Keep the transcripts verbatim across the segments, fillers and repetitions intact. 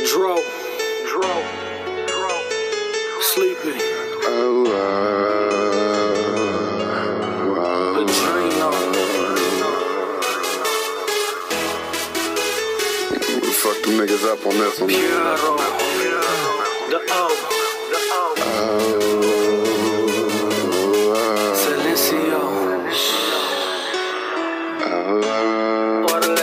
Dro, Dro, Dro, Sleepi. Oh, uh, wow. We fucked them niggas up on this one. Piero, the O, the O. Oh, uh, Silencio. uh, Orale.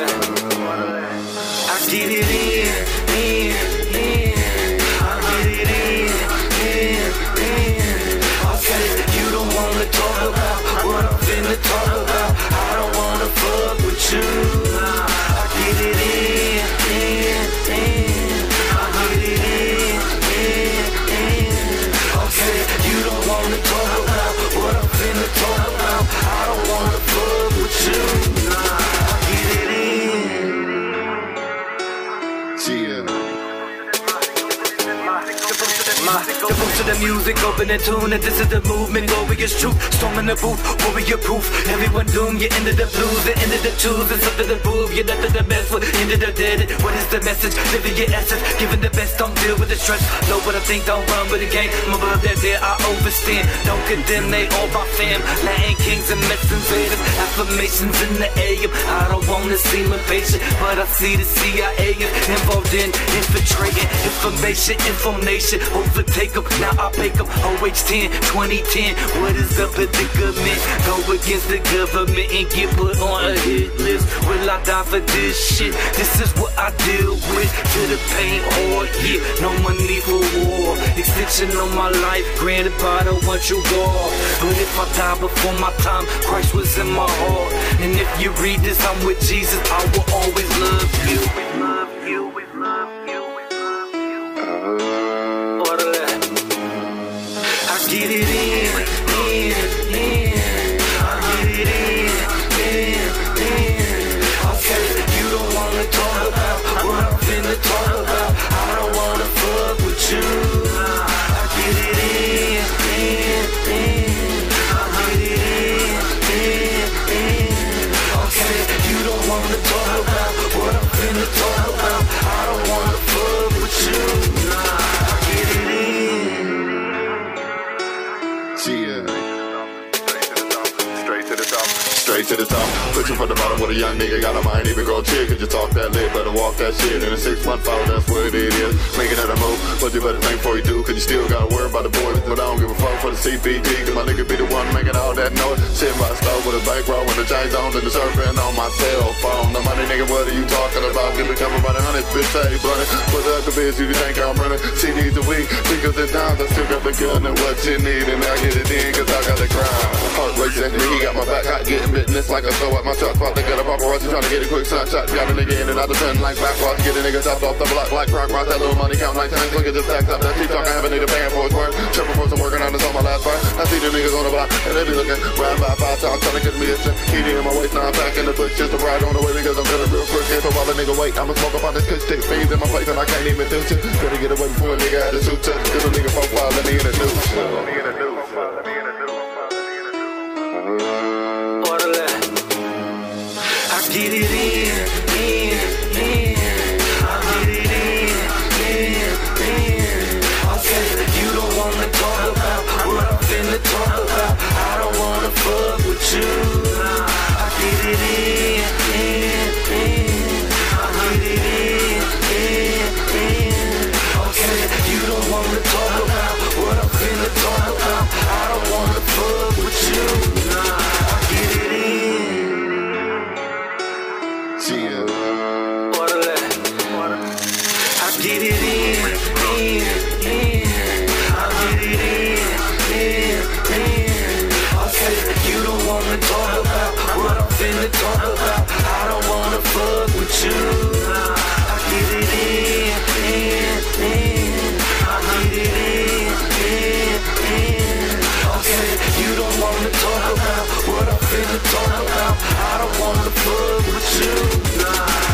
I get it in, in, in. I get it in, in, in. Okay, you don't wanna talk about what I'm finna talk about. I don't wanna fuck with you. I get it in, in, in. I get it in, in, in. Okay, you don't wanna talk about what I'm finna talk about. I don't wanna fuck with you. I get it in. Listen to the music, open and tune, and this is the movement. Glorious truth, storm in the booth, warrior proof. Everyone doomed, you ended up losing, ended up choosing something to prove. You're not the best, but ended up dead. What is the message? Living your essence, giving the best, don't deal with the stress. Know what I think, don't run with the game. I'm above that there, I overstand. Don't condemn, they all my fam. Latin kings and Mets invaders, affirmations in the A M. I don't wanna seem impatient, but I see the C I A is involved in infiltrating information, information. Overtake them, now I make them. O H ten, twenty ten, what is the predicament? Go against the government and get put on a hit list. Will I die for this shit? This is what I deal with. To the pain hard, yeah, no money for war. Extension of my life, granted by the one you God. But if I die before my time, Christ was in my heart. And if you read this, I'm with Jesus, I will always love you. Love you, love you, love you. I get it in, in, in. I get it in, in, in. Okay, you don't wanna talk about what I'm finna talk about. I don't wanna fuck with you. I get it in, in, in. I get it in, in, in. Okay, you don't wanna talk about what I'm finna talk about. I don't wanna fuck with you. I get it in. Straight to the top, pushing from the bottom with a young nigga. Got a mind, even grow chick. Could you talk that lit, better walk that shit. In a six month follow, that's what it is. Making that a move, but you better think before you do. Cause you still gotta worry about the boys. But I don't give a fuck for the C P D. Cause my nigga be the one making all that noise. Sitting by the stove with a bankroll and the chains on and the surfing on my cell phone. The money nigga, what are you talking about? Give me coming by the hundreds, bitch, say running. Put up the biz, you think I'm running. C Ds a week, fingers and dimes. I still got the gun and what you need. And I get it in cause I got the crime. Heart racing, me, he got my back hot, getting business like a throw at my truck. Fuck, they got a paparazzi trying to get a quick snapshot. Got a nigga in and out the pen like backwards. Get a nigga chopped off the block like rock rock. That little money count like times. Look at this stacks up. That T-talk, I have a nigga paying for his work. Triple for some working on this on my last part. I see the niggas on the block and they be looking round by five times trying to get me a shit. Heat in my waist, now I'm back in the bush. Just a ride on the way because I'm feeling real quick. Can't while a nigga wait. I'ma smoke up on this kush stick. Fiends in my place and I can't even do shit. Better get away before a nigga had a suit touch. Cause a nigga profile, let me in the news. Let me in the news. Let me in the news. I get it in, in, in. I get it in, in, in. Okay, you don't wanna talk about what I'm finna talk about. I don't wanna fuck with you. I get it in, in, in. I get it in, in, in. Okay, you don't wanna talk about what I'm finna talk about. I don't wanna fuck with you. I get it in. I get it in, in, in. I get it in, in, in. Okay, you don't wanna talk about what I'm finna talk about. I don't wanna fuck with you. I get it in, in, in. I get it in, in, in. Okay, you don't wanna talk about what I'm finna talk about. I don't wanna fuck with you.